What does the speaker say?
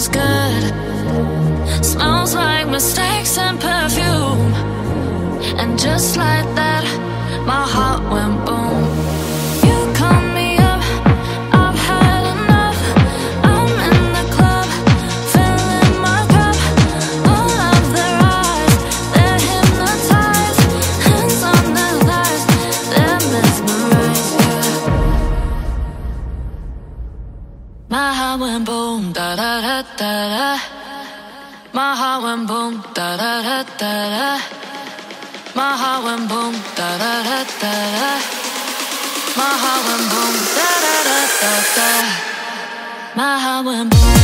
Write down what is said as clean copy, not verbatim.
feels good. Smells like mistakes and perfume. And just like that, my heart went boom. You call me up, I've had enough. I'm in the club, filling my cup. All of their eyes, they're hypnotized. Hands on their thighs, they're mesmerized, yeah. My heart went boom, da da da da da. My heart went boom, da da da da da. My heart went boom, da da da da da. My heart went boom, da da da da da. My heart went boom.